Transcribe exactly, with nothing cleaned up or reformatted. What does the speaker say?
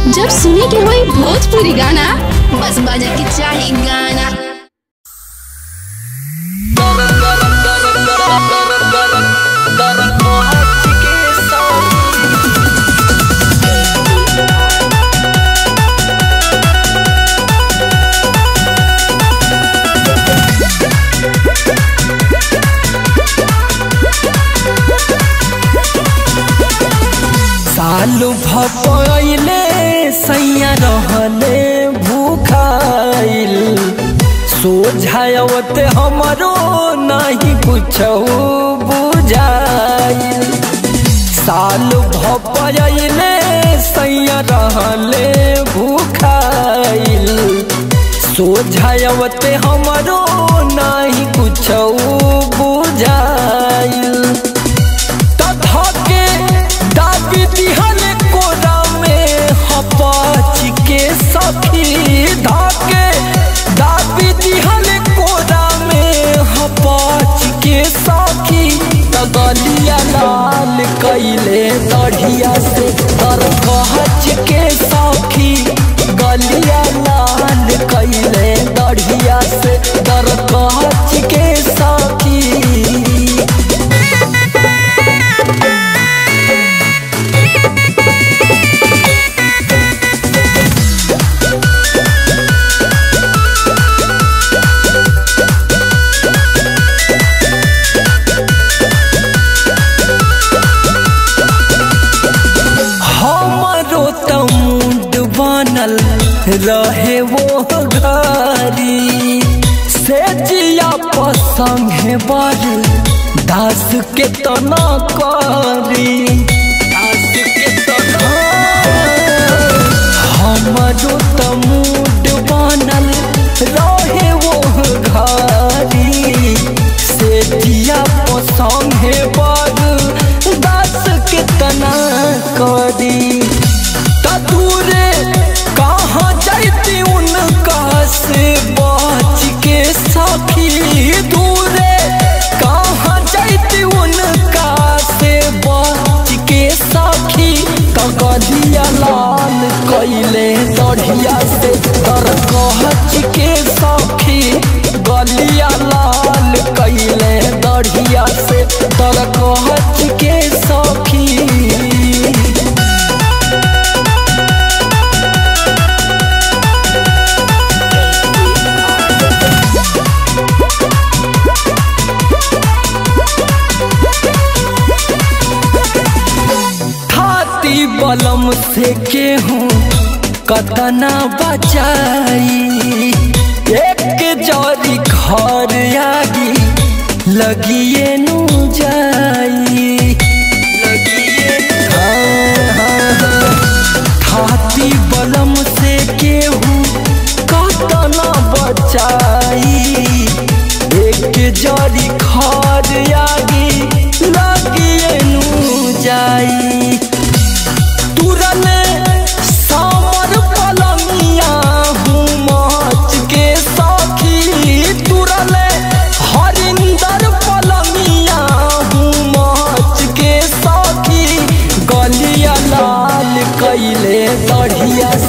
जब सुने के होई भोजपुरी गाना बस बजे के चाही गाना। सालू भपैले सैया रहले भूखाइल सोझावते हमरो नहीं कुछ बुझाइल। सालू भपैले सैया रहले भूखाइल सोझावते हमरो नहीं कुछ बुझाइल। सखी धाके दाबी दिहल कोरा में हपाच के सखी तगलिया लाल कैले दढ़िया से तर कहच के सखी गलिया लाल कैले दढ़िया से तर कहच के सखी। रहे वो घरी से जिया पसंगे बर दास के तना करी दास के तना हमारो तमुड बनल रहे वो घरी से जिया पसंगे बर दास के तना करी। तूरे कहाँ जाती उनका से बच के सखी दूरे कहाँ जाती उनका से बच के सखी कगलिया लाल कैले दढ़िया से तर कहच के सखी गलिया लाल कैले दढ़िया से तर कहच के सखी। बलम से केहूँ कतना बचाई एक जरी घर आगी लगिए नु जाई लगिए खाती बलम से केहूँ कतना बचाई एक जरी घर आगी लगिए नु जाई। सामर पलंगिया हूँ मच के सखी तुरले हरिंदर पलंगिया हूँ मच के सखी गलिया लाल कैले दढ़िया